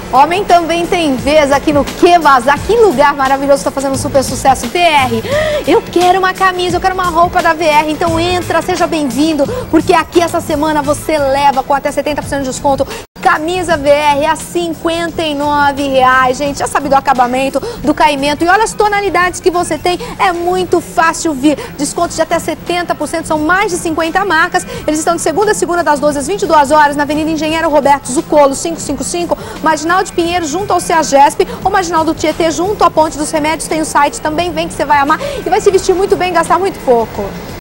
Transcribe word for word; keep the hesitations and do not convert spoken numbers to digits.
Homem também tem vez aqui no Que Vazar. Que lugar maravilhoso, está fazendo super sucesso. V R, eu quero uma camisa, eu quero uma roupa da V R. Então entra, seja bem-vindo, porque aqui essa semana você leva com até setenta por cento de desconto. Camisa V R a cinquenta e nove reais, gente. Já sabe do acabamento, do caimento. E olha as tonalidades que você tem. É muito fácil vir. Descontos de até setenta por cento. São mais de cinquenta marcas. Eles estão de segunda a segunda, das doze às vinte e duas horas, na Avenida Engenheiro Roberto Zucolo, quinhentos e cinquenta e cinco. Marginal de Pinheiro, junto ao CEAGESP. Ou Marginal do Tietê, junto à Ponte dos Remédios. Tem o site. Também vem que você vai amar. E vai se vestir muito bem, gastar muito pouco.